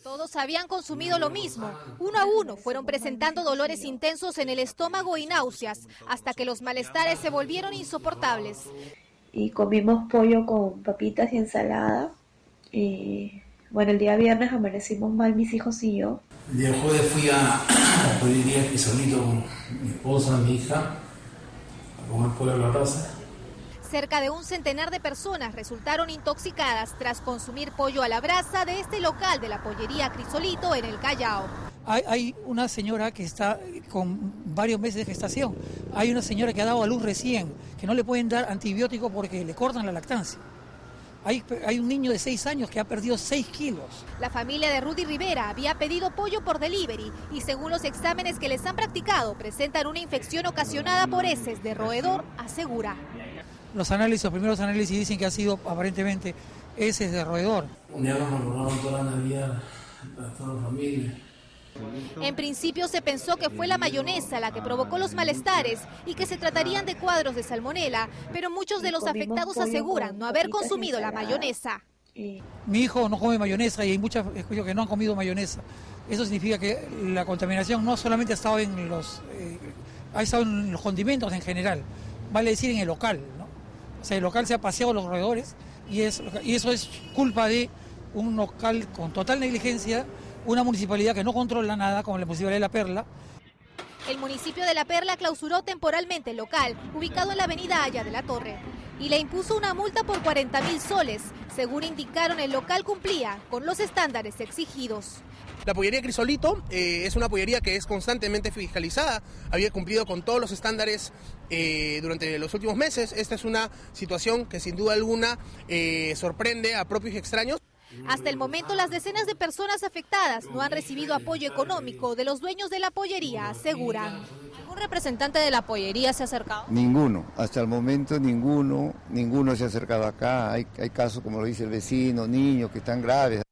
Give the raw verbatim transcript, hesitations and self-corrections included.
Todos habían consumido lo mismo. Uno a uno fueron presentando dolores intensos en el estómago y náuseas, hasta que los malestares se volvieron insoportables. Y comimos pollo con papitas y ensalada. Y bueno, el día viernes amanecimos mal mis hijos y yo. El día jueves fui a la pollería aquí solito con mi esposa, mi hija, a comer pollo a la brasa. Cerca de un centenar de personas resultaron intoxicadas tras consumir pollo a la brasa de este local de la pollería Crisolito en el Callao. Hay, hay una señora que está con varios meses de gestación, hay una señora que ha dado a luz recién, que no le pueden dar antibiótico porque le cortan la lactancia. Hay, hay un niño de seis años que ha perdido seis kilos. La familia de Rudy Rivera había pedido pollo por delivery y según los exámenes que les han practicado, presentan una infección ocasionada por heces de roedor, asegura. Los análisis, los primeros análisis dicen que ha sido aparentemente heces de roedor. Un día nos mandaron toda la Navidad a toda la familia. En principio se pensó que fue la mayonesa la que provocó los malestares y que se tratarían de cuadros de salmonela, pero muchos de los afectados aseguran no haber consumido la mayonesa. Mi hijo no come mayonesa y hay muchos que no han comido mayonesa. Eso significa que la contaminación no solamente ha estado en los, eh, ha estado en los condimentos en general, vale decir en el local, ¿no? O sea, el local se ha paseado los roedores y, es, y eso es culpa de un local con total negligencia, una municipalidad que no controla nada, como la Municipalidad de La Perla. El municipio de La Perla clausuró temporalmente el local, ubicado en la avenida Haya de la Torre, y le impuso una multa por cuarenta mil soles. Según indicaron, el local cumplía con los estándares exigidos. La pollería Crisolito eh, es una pollería que es constantemente fiscalizada, había cumplido con todos los estándares eh, durante los últimos meses. Esta es una situación que sin duda alguna eh, sorprende a propios y extraños. Hasta el momento, las decenas de personas afectadas no han recibido apoyo económico de los dueños de la pollería, aseguran. ¿Algún representante de la pollería se ha acercado? Ninguno, hasta el momento ninguno, ninguno se ha acercado acá. Hay, hay casos, como lo dice el vecino, niños que están graves.